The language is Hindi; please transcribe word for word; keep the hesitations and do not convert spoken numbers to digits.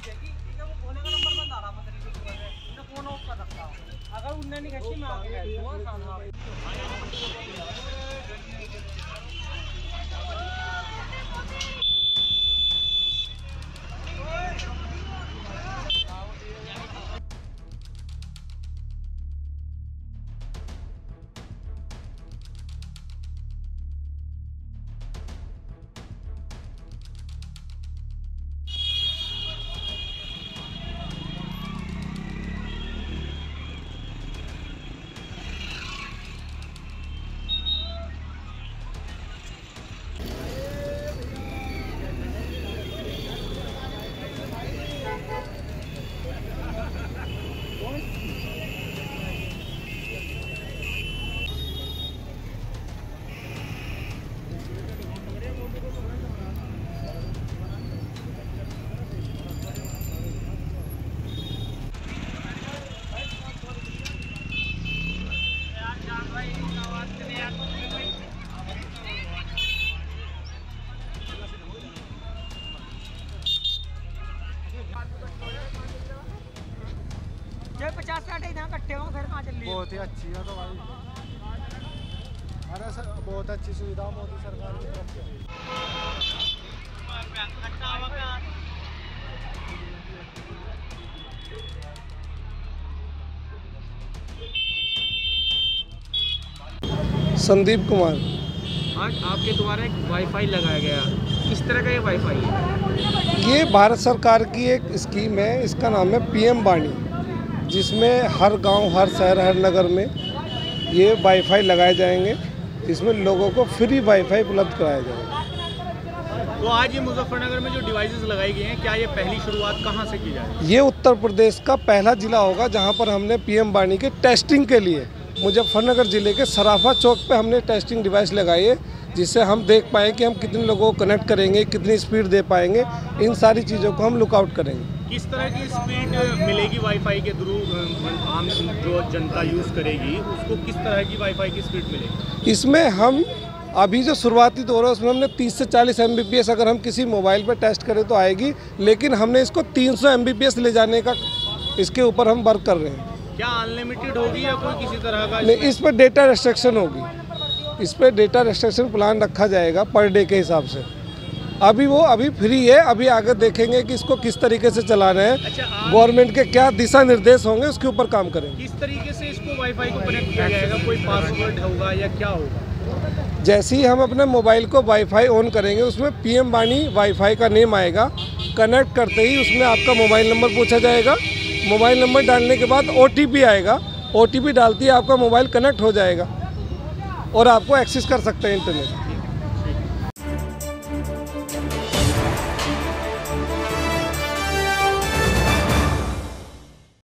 अगर उन्हें नहीं खींची मैं आगे पचास साठ यहाँ इकट्ठे हो फिर कहाँ चल रही है। बहुत ही अच्छी है तो भाई, अरे सर बहुत अच्छी सुविधा मोदी सरकार की तरफ से। संदीप कुमार। आज आपके द्वारा एक वाईफाई लगाया गया, किस तरह का ये वाईफाई है? ये भारत सरकार की एक स्कीम है, इसका नाम है पीएम वाणी, जिसमें हर गांव, हर शहर, हर नगर में ये वाईफाई लगाए जाएंगे। इसमें लोगों को फ्री वाईफाई उपलब्ध कराया जाएगा। तो आज ये मुजफ्फरनगर में जो डिवाइसेस लगाई गई हैं, क्या ये पहली शुरुआत कहाँ से की जाएगी? ये उत्तर प्रदेश का पहला जिला होगा जहां पर हमने पीएम वाणी के टेस्टिंग के लिए मुजफ्फरनगर ज़िले के सराफा चौक पे हमने टेस्टिंग डिवाइस लगाई है, जिससे हम देख पाएँ कि हम कितने लोगों को कनेक्ट करेंगे, कितनी स्पीड दे पाएंगे। इन सारी चीज़ों को हम लुकआउट करेंगे। किस तरह की स्पीड मिलेगी वाईफाई के थ्रू? आम जो जनता यूज़ करेगी उसको किस तरह की वाईफाई की स्पीड मिलेगी? इसमें हम अभी जो शुरुआती दौर है उसमें हमने तीस से चालीस एम बी पी एस अगर हम किसी मोबाइल पर टेस्ट करें तो आएगी, लेकिन हमने इसको तीन सौ एम बी पी एस ले जाने का इसके ऊपर हम वर्क कर रहे हैं। क्या अनलिमिटेड होगी या कोई किसी तरह का? नहीं, इस पर डेटा रेस्ट्रिक्शन होगी, इस पर डेटा रेस्ट्रिक्शन प्लान रखा जाएगा पर डे के हिसाब से। अभी वो अभी फ्री है, अभी आगे देखेंगे कि इसको किस तरीके से चलाना है। अच्छा, गवर्नमेंट के क्या दिशा निर्देश होंगे उसके ऊपर काम करेंगे। किस तरीके से इसको वाईफाई को कनेक्ट किया जाएगा? कोई पासवर्ड होगा या क्या होगा? जैसे ही हम अपने मोबाइल को वाईफाई ऑन करेंगे उसमें पीएम वाणी वाईफाई का नेम आएगा। कनेक्ट करते ही उसमें आपका मोबाइल नंबर पूछा जाएगा। मोबाइल नंबर डालने के बाद ओ टी पी आएगा। ओ टी पी डालते ही आपका मोबाइल कनेक्ट हो जाएगा और आपको एक्सेस कर सकते हैं इंटरनेट।